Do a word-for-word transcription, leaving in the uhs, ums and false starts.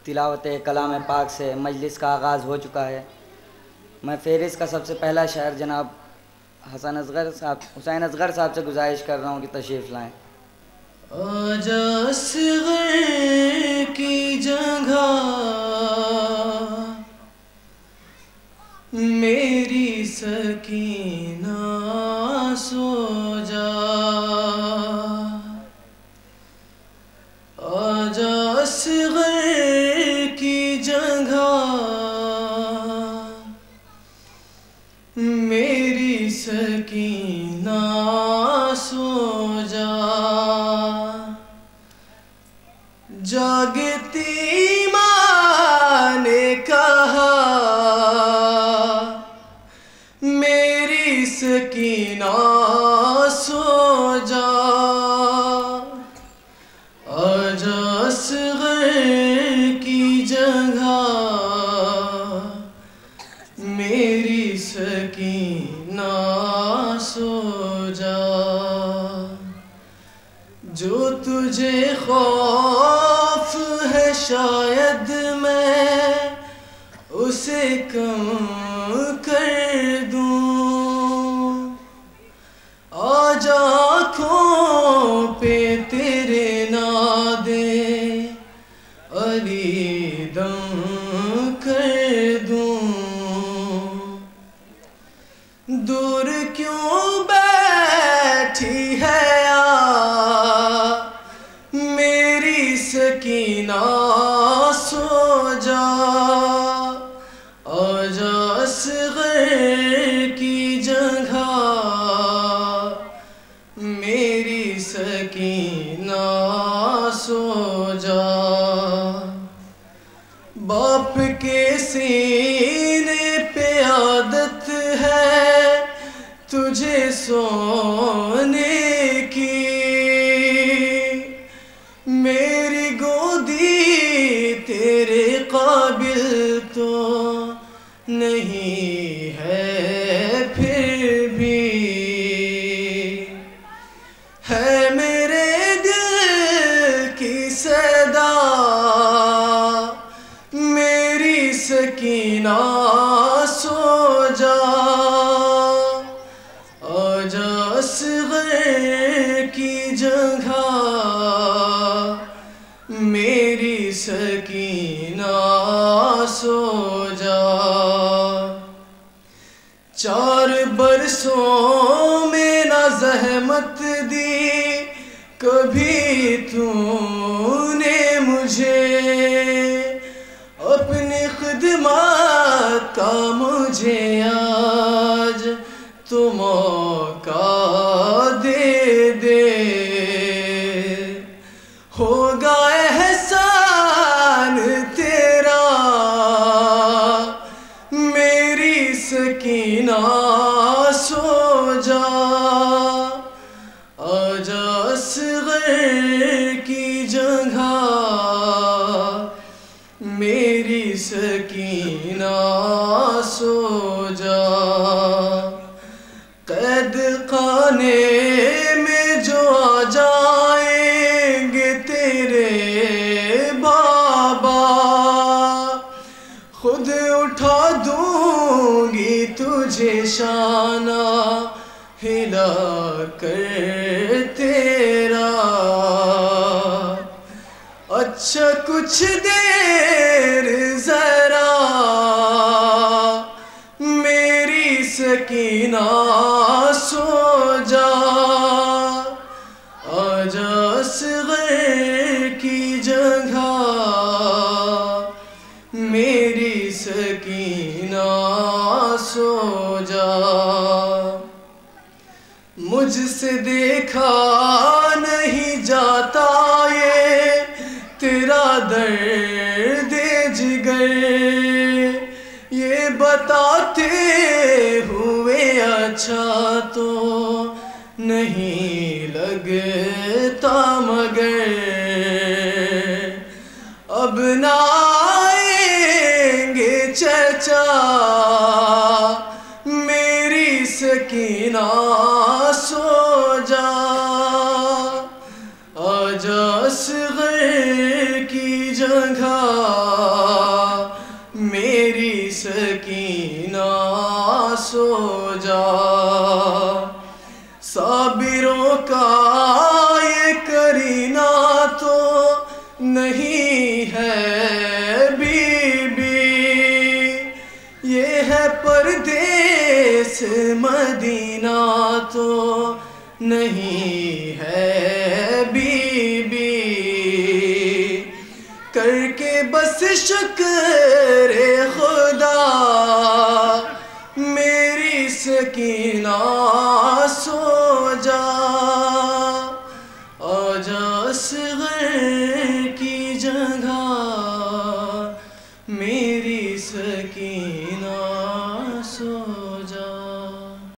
تلاوت کلام پاک سے مجلس کا آغاز ہو چکا ہے۔ میں فہرست کا سب سے پہلا شاعر جناب حسن اصغر صاحب حسین اصغر صاحب سے گزارش کر رہا ہوں کہ تشریف لائیں۔ آجا اصغر کی جگہ میری سکینہ سو جا، آجا اصغر کی جگہ میری سکینہ سو جا، جاگتی ماں نے کہا میری سکینہ سو جا، آجا اصغر کی جگہ میری سکینہ سو جا، جو تجھے خوف ہے شاید میں اسے کم کر دوں، آج آنکھوں پہ تیرے نادے علی دم کر دوں، دور کیوں بیٹھی ہے میری سکینہ سو جا، آجا اصغر کی جگہ میری سکینہ سو جا، باپ کے سینے پہ عادت ہے تجھے سونے کی، میری گودی تیرے قابل تو نہیں ہے پھر بھی، ہے میرے دل کی صدا میری سکینہ سو جا، آجا اصغر کی جگہ میری سکینہ سو جا، چار برسوں میں نہ زحمت دی کبھی تو نے مجھے، اپنی خدمات کا مجھے آج تو موقع دے دے، ہوگا احسان تیرا میری سکینہ سو جا، آجا اصغر کی جگہ میری سکینہ سو جا، قید خانے میں جو آ جائیں گے تیرے بابا خود اٹھا دوں گی تجھے شانہ ہلا کر تیرا، اچھا کچھ دیر ذرا میری سکینہ سو جا، آجا اصغر کی جگہ میری سکینہ سو جا، مجھ سے دیکھا نہیں جاتا یہ تیرا درد جگر، یہ بتاتے ہوئے اچھا تو نہیں لگتا مگر، اب نہ آئیں گے چچا میری سکینہ سو جا، آجا اصغر کی جگہ میری سکینہ سو جا، صابروں کا یہ کرینہ تو نہیں ہے بی بی، یہ ہے پردیس مدینہ تو نہیں ہے بی بی، کر کے بس شکر